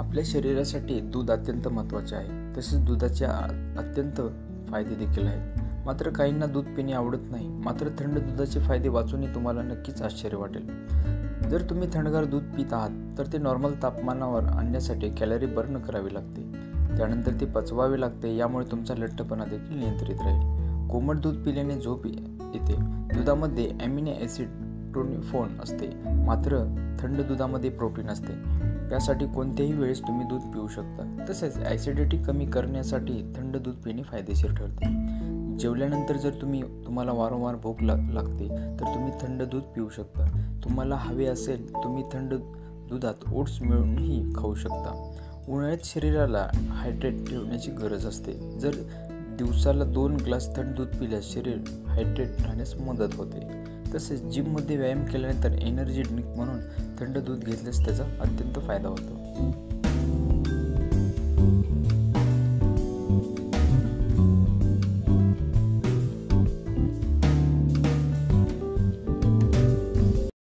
आपल्या शरीरासाठी दूध अत्यंत महत्त्वाचे आहे. तसेच दुधाचे अत्यंत फायदे देखील आहेत. मात्र काहींना दूध पिणे आवडत नाही. मात्र थंड दुधाचे फायदे वाचूनही तुम्हाला नक्कीच आश्चर्य वाटेल. जर तुम्ही थंडगार दूध पित आहात तर ते नॉर्मल तापमानावर आणण्यासाठी कॅलरी बर्न करावी लागते. त्यानंतर ते पचवावे लागते. यामुळे तुमचा लठ्ठपणा देखील नियंत्रित राहील. कोमट दूध पिल्याने झोप येते. दुधामध्ये ॲमिनो ॲसिड टोनिफोन असते. मात्र थंड दुधामध्ये प्रोटीन असते. यासाठी कोणत्याही वेळेस तुम्ही दूध पिऊ शकता. तसेच ॲसिडिटी कमी करण्यासाठी थंड दूध पिणे फायदेशीर ठरते. जेवल्यानंतर जर तुम्हाला वारंवार भूक लागते तर तुम्ही थंड दूध पिऊ शकता. तुम्हाला हवे असेल तुम्ही थंड दुधात ओट्स मिळूनही खाऊ शकता. उन्हाळ्यात शरीराला हायड्रेट ठेवण्याची गरज असते. जर दिवसाला 2 ग्लास थंड दूध पिल्यास शरीर हायड्रेट राहण्यास मदत होते. तसेच जिममध्ये व्यायाम केल्यानंतर एनर्जी ड्रिंक म्हणून थंड दूध घेतल्यास त्याचा अत्यंत फायदा होतो.